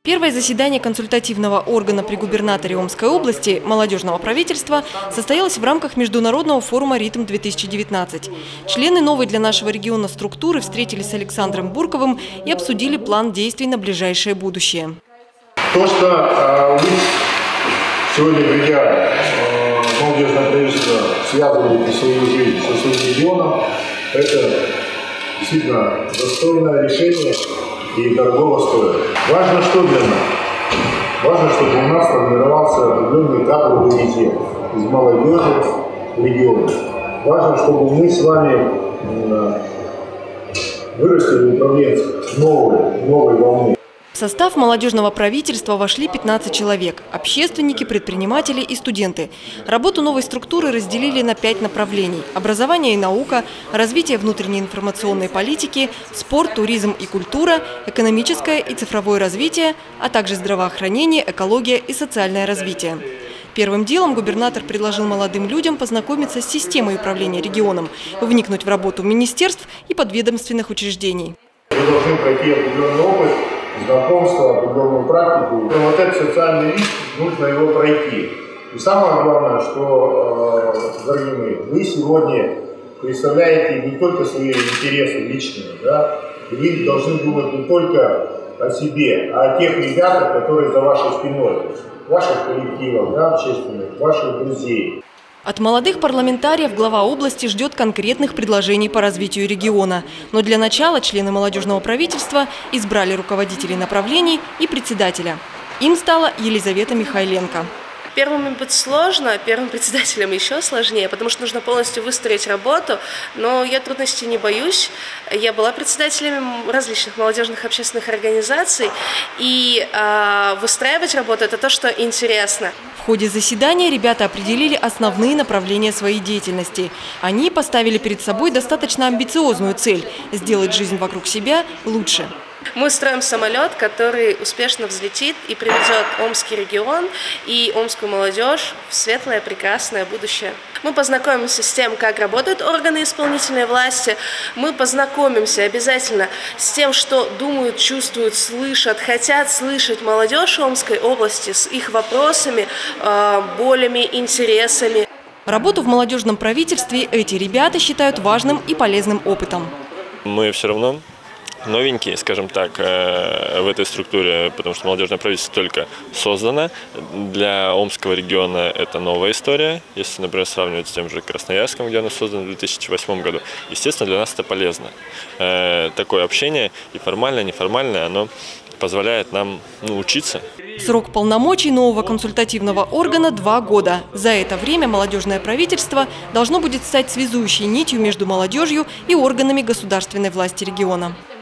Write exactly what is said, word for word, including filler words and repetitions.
Первое заседание консультативного органа при губернаторе Омской области молодежного правительства состоялось в рамках международного форума «Ритм-две тысячи девятнадцать». Члены новой для нашего региона структуры встретились с Александром Бурковым и обсудили план действий на ближайшее будущее. То, что э, вы сегодня, придя э, молодежное правительство, связываете свою жизнь со своим регионом, это действительно достойное решение и дорогого стоит. Важно, что для нас? Важно, чтобы у нас формировался определенный кадровый резерв из молодежи в регионе. Важно, чтобы мы с вами вырастили управленцев новой, новой волны. В состав молодежного правительства вошли пятнадцать человек – общественники, предприниматели и студенты. Работу новой структуры разделили на пять направлений – образование и наука, развитие внутренней информационной политики, спорт, туризм и культура, экономическое и цифровое развитие, а также здравоохранение, экология и социальное развитие. Первым делом губернатор предложил молодым людям познакомиться с системой управления регионом, вникнуть в работу министерств и подведомственных учреждений. Вы должны пройти определенный опыт, знакомство, определенную практику. Но вот этот социальный риск, нужно его пройти. И самое главное, что, э, дорогие мои, вы сегодня представляете не только свои интересы личные, да? Вы должны думать не только о себе, а о тех ребятах, которые за вашей спиной, ваших коллективов, да, общественных, ваших друзей. От молодых парламентариев глава области ждет конкретных предложений по развитию региона. Но для начала члены молодежного правительства избрали руководителей направлений и председателя. Им стала Елизавета Михайленко. Первым быть сложно, первым председателем еще сложнее, потому что нужно полностью выстроить работу, но я трудностей не боюсь. Я была председателем различных молодежных общественных организаций, и э, выстраивать работу – это то, что интересно. В ходе заседания ребята определили основные направления своей деятельности. Они поставили перед собой достаточно амбициозную цель – сделать жизнь вокруг себя лучше. Мы строим самолет, который успешно взлетит и приведет Омский регион и омскую молодежь в светлое, прекрасное будущее. Мы познакомимся с тем, как работают органы исполнительной власти. Мы познакомимся обязательно с тем, что думают, чувствуют, слышат, хотят слышать молодежь Омской области с их вопросами, болями, интересами. Работу в молодежном правительстве эти ребята считают важным и полезным опытом. Мы все равно новенькие, скажем так, в этой структуре, потому что молодежное правительство только создано. Для Омского региона это новая история. Если, например, сравнивать с тем же Красноярском, где оно создано в две тысячи восьмом году, естественно, для нас это полезно. Такое общение, и формальное, и неформальное, оно позволяет нам ну, учиться. Срок полномочий нового консультативного органа – два года. За это время молодежное правительство должно будет стать связующей нитью между молодежью и органами государственной власти региона.